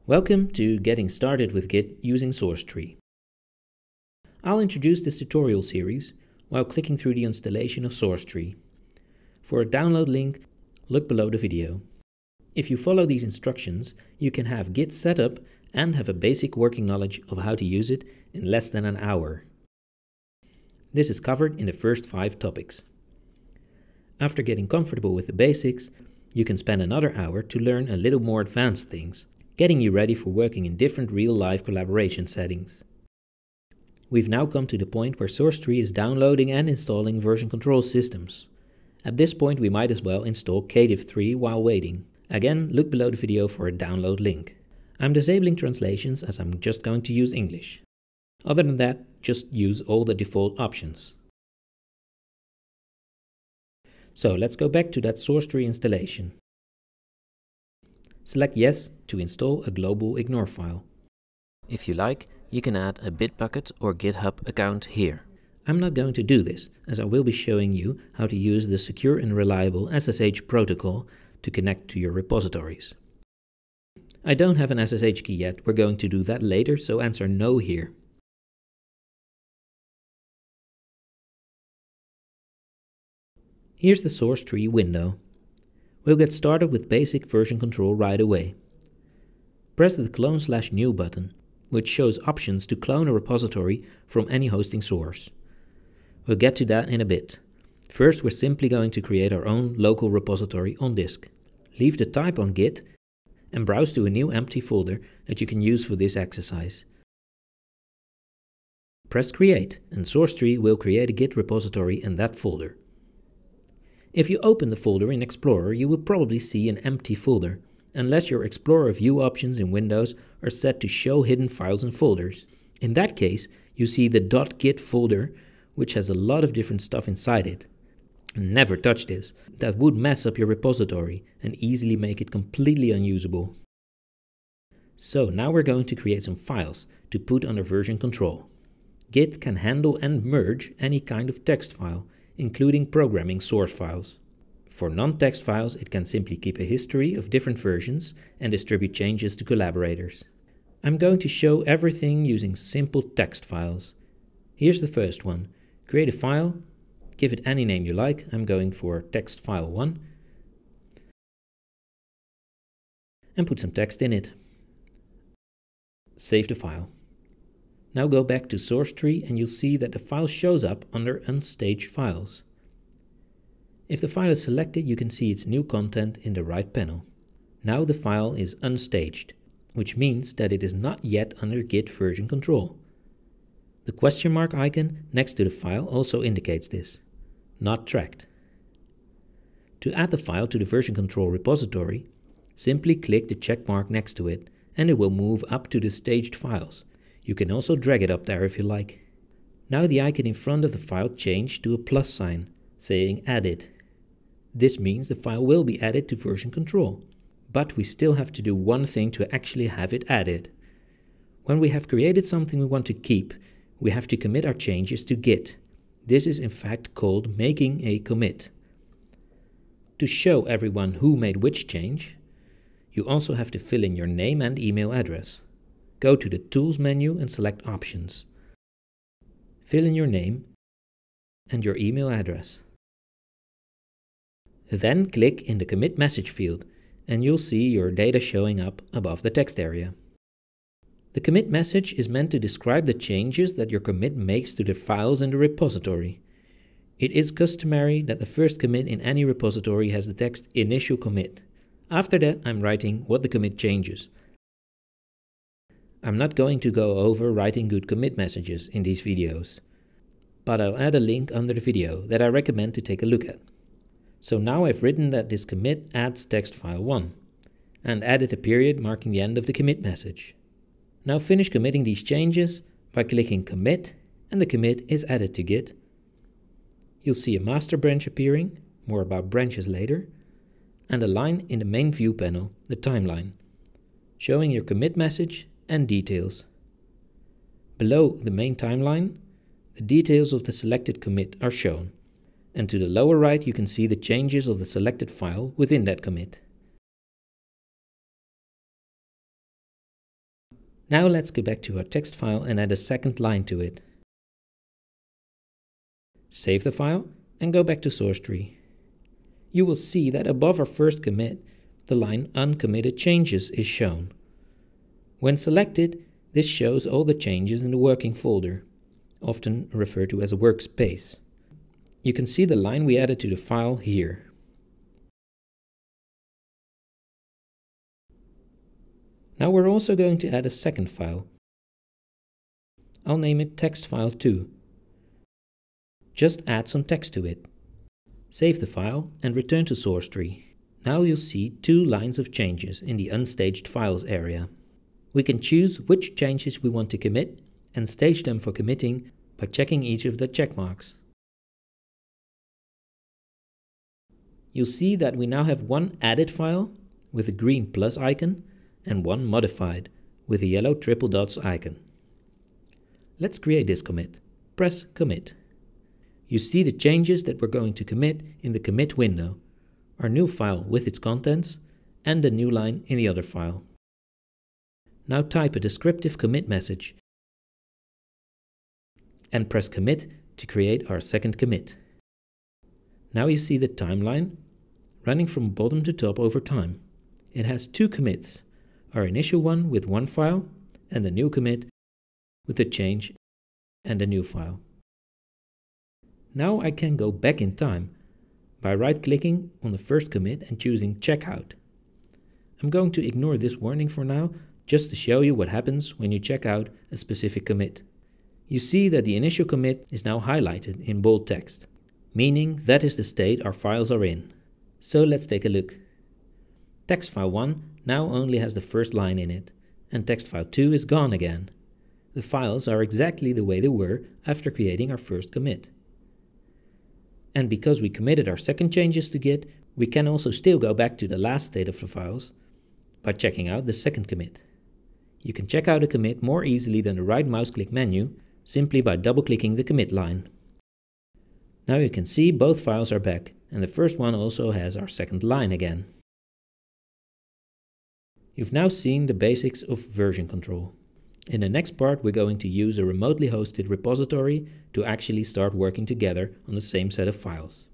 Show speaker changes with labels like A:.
A: Welcome to Getting Started with Git using SourceTree. I'll introduce this tutorial series while clicking through the installation of SourceTree. For a download link, look below the video. If you follow these instructions, you can have Git set up and have a basic working knowledge of how to use it in less than an hour. This is covered in the first 5 topics. After getting comfortable with the basics, you can spend another hour to learn a little more advanced things, getting you ready for working in different real-life collaboration settings. We've now come to the point where SourceTree is downloading and installing version control systems. At this point we might as well install KDiff3 while waiting. Again, look below the video for a download link. I'm disabling translations as I'm just going to use English. Other than that, just use all the default options. So let's go back to that SourceTree installation. Select Yes to install a global ignore file. If you like, you can add a Bitbucket or GitHub account here. I'm not going to do this, as I will be showing you how to use the secure and reliable SSH protocol to connect to your repositories. I don't have an SSH key yet, we're going to do that later, so answer no here. Here's the SourceTree window. We'll get started with basic version control right away. Press the clone/new button, which shows options to clone a repository from any hosting source. We'll get to that in a bit. First, we're simply going to create our own local repository on disk. Leave the type on Git and browse to a new empty folder that you can use for this exercise. Press Create and SourceTree will create a Git repository in that folder. If you open the folder in Explorer, you will probably see an empty folder, unless your Explorer view options in Windows are set to show hidden files and folders. In that case, you see the .git folder, which has a lot of different stuff inside it. Never touch this. That would mess up your repository and easily make it completely unusable. So now we're going to create some files to put under version control. Git can handle and merge any kind of text file, including programming source files. For non-text files, it can simply keep a history of different versions and distribute changes to collaborators. I'm going to show everything using simple text files. Here's the first one. Create a file, give it any name you like. I'm going for text file 1 and put some text in it. Save the file. Now go back to SourceTree and you'll see that the file shows up under Unstaged Files. If the file is selected, you can see its new content in the right panel. Now the file is unstaged, which means that it is not yet under Git version control. The question mark icon next to the file also indicates this. Not tracked. To add the file to the version control repository, simply click the check mark next to it and it will move up to the staged files. You can also drag it up there if you like. Now the icon in front of the file changed to a plus sign, saying added. This means the file will be added to version control. But we still have to do one thing to actually have it added. When we have created something we want to keep, we have to commit our changes to Git. This is in fact called making a commit. To show everyone who made which change, you also have to fill in your name and email address. Go to the Tools menu and select Options. Fill in your name and your email address. Then click in the Commit Message field and you'll see your data showing up above the text area. The commit message is meant to describe the changes that your commit makes to the files in the repository. It is customary that the first commit in any repository has the text Initial Commit. After that, I'm writing what the commit changes. I'm not going to go over writing good commit messages in these videos, but I'll add a link under the video that I recommend to take a look at. So now I've written that this commit adds text file 1 and added a period marking the end of the commit message. Now finish committing these changes by clicking commit and the commit is added to Git. You'll see a master branch appearing, more about branches later, and a line in the main view panel, the timeline, showing your commit message and details. Below the main timeline, the details of the selected commit are shown, and to the lower right you can see the changes of the selected file within that commit. Now let's go back to our text file and add a second line to it. Save the file and go back to SourceTree. You will see that above our first commit, the line Uncommitted Changes is shown. When selected, this shows all the changes in the working folder, often referred to as a workspace. You can see the line we added to the file here. Now we're also going to add a second file. I'll name it text file 2. Just add some text to it. Save the file and return to SourceTree. Now you'll see 2 lines of changes in the unstaged files area. We can choose which changes we want to commit and stage them for committing by checking each of the check marks. You'll see that we now have one added file with a green plus icon and one modified with a yellow triple dots icon. Let's create this commit. Press Commit. You see the changes that we're going to commit in the commit window, our new file with its contents, and the new line in the other file. Now type a descriptive commit message and press Commit to create our second commit. Now you see the timeline running from bottom to top over time. It has 2 commits, our initial one with one file and the new commit with the change and a new file. Now I can go back in time by right-clicking on the first commit and choosing Checkout. I'm going to ignore this warning for now, just to show you what happens when you check out a specific commit. You see that the initial commit is now highlighted in bold text, meaning that is the state our files are in. So let's take a look. Text file 1 now only has the first line in it, and text file 2 is gone again. The files are exactly the way they were after creating our first commit. And because we committed our second changes to Git, we can also still go back to the last state of the files by checking out the second commit. You can check out a commit more easily than the right mouse click menu simply by double-clicking the commit line. Now you can see both files are back, and the first one also has our second line again. You've now seen the basics of version control. In the next part, we're going to use a remotely hosted repository to actually start working together on the same set of files.